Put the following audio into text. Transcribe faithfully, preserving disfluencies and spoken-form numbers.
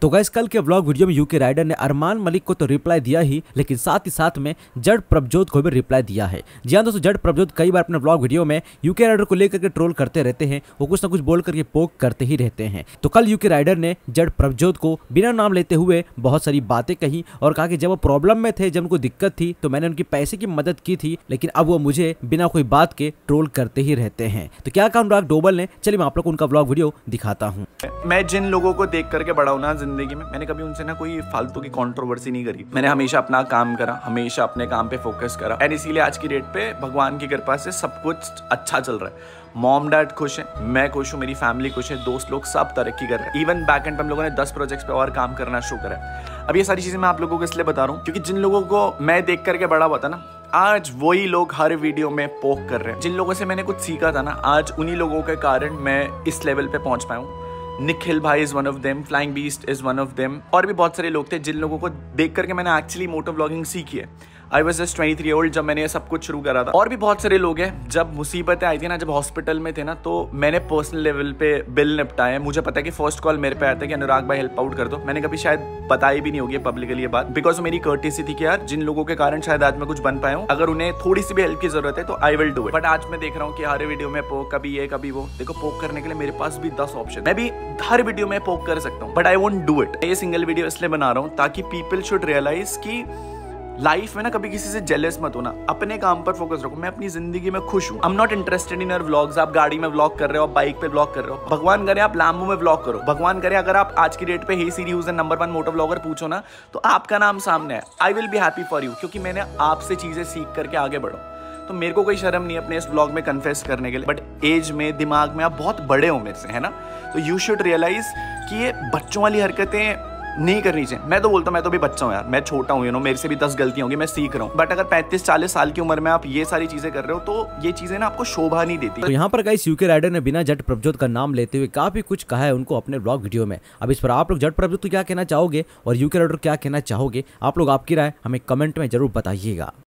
तो गाइस कल के व्लॉग वीडियो में यूके राइडर ने अरमान मलिक को तो रिप्लाई दिया ही, लेकिन साथ ही साथ में जड प्रभजोत को भी रिप्लाई दिया है। जी हाँ दोस्तों, जड प्रभजोत कई बार अपने व्लॉग वीडियो में यूके राइडर को लेकर के ट्रोल करते रहते हैं, वो कुछ ना कुछ बोल करके पोक करते ही रहते हैं। तो कल यूके राइडर ने जड प्रभजोत को बिना नाम लेते हुए बहुत सारी बातें कही और कहा कि जब वो प्रॉब्लम में थे, जब उनको दिक्कत थी तो मैंने उनकी पैसे की मदद की थी, लेकिन अब वो मुझे बिना कोई बात के ट्रोल करते ही रहते हैं। तो क्या कहा अनुराग डोबल ने, चलिए मैं आप लोग को उनका व्लॉग वीडियो दिखाता हूँ। मैं जिन लोगों को देख करके बड़ा हूं ना जिंदगी में, मैंने कभी उनसे ना कोई फालतू की कंट्रोवर्सी नहीं करी। मैंने हमेशा अपना काम करा, हमेशा अपने काम पे फोकस करा, एंड इसीलिए आज की डेट पे भगवान की कृपा से सब कुछ अच्छा चल रहा है। मॉम डैड खुश है, मैं खुश हूँ, मेरी फैमिली खुश है, दोस्त लोग सब तरक्की कर रहे हैं। इवन बैक एंड पे हम लोगों ने दस प्रोजेक्ट्स पे और काम करना शुरू करा है। अब ये सारी चीजें मैं आप लोगों को इसलिए बता रहा हूँ क्योंकि जिन लोगों को मैं देख करके बड़ा हुआ था ना, आज वही लोग हर वीडियो में पोक कर रहे हैं। जिन लोगों से मैंने कुछ सीखा था ना, आज उन्हीं लोगों के कारण मैं इस लेवल पे पहुंच पाया हूँ। निखिल भाई is one of them, flying beast is one of them, और भी बहुत सारे लोग थे जिन लोगों को देख करके मैंने एक्चुअली मोटो व्लॉगिंग सीखी है। I was just twenty three old जब मैंने ये सब कुछ शुरू करा था। और भी बहुत सारे लोग हैं, जब मुसीबतें आई थी ना, जब हॉस्पिटल में थे ना, तो मैंने पर्सनल लेवल पे बिल निपटाए। मुझे पता है कि फर्स्ट कॉल मेरे पे आया था कि अनुराग भाई हेल्प आउट कर दो। मैंने कभी शायद बताई भी नहीं होगी पब्लिकली ये बात, बिकॉज मेरी कर्टेसी थी कि यार जिन लोगों के कारण शायद आज मैं कुछ बन पाया हूँ, अगर उन्हें थोड़ी सी भी हेल्प की जरूरत है तो I will do it. But आज मैं देख रहा हूँ कि हर वीडियो में पोक, कभी ये कभी वो। देखो, पोक करने के लिए मेरे पास भी दस ऑप्शन, मैं भी हर वीडियो में पोक कर सकता हूँ, but I won't do it. ये सिंगल वीडियो इसलिए बना रहा हूँ ताकि पीपल शुड रियलाइज की लाइफ में ना कभी किसी से जेलस मत होना, अपने काम पर फोकस रखो। मैं अपनी जिंदगी में खुश हूँ। I am not interested in your vlogs. आप गाड़ी में व्लॉग कर रहे हो, आप बाइक पे व्लॉग कर रहे हो, भगवान करे आप लैम्बो में व्लॉग करो। भगवान करे अगर आप आज की डेट पे hey Siri use number one moto vlogger पूछो ना, तो आपका नाम सामने है। I will be happy for you, क्योंकि मैंने आपसे चीजें सीख करके आगे बढ़ो। तो मेरे को कोई शर्म नहीं अपने इस व्लॉग में कन्फेस करने के लिए, बट एज में, दिमाग में आप बहुत बड़े हो मेरे से, है ना। तो यू शुड रियलाइज कि ये बच्चों वाली हरकतें नहीं करनी चाहिए। मैं तो बोलता हूँ, मैं तो भी बच्चा हूँ यार, मैं छोटा हूँ, यू नो, मेरे से भी दस गलतियां होंगी, मैं सीख रहा हूँ। बट अगर पैंतीस चालीस साल की उम्र में आप ये सारी चीजें कर रहे हो तो ये चीजें ना आपको शोभा नहीं देती। तो यहाँ पर गाइस यूके राइडर ने बिना जड प्रभजोत का नाम लेते हुए काफी कुछ कहा है उनको अपने व्लॉग वीडियो में। अब इस पर आप लोग जड प्रभजोत को क्या कहना चाहोगे और यूके राइडर क्या कहना चाहोगे, आप लोग आपकी राय हमें कमेंट में जरूर बताइएगा।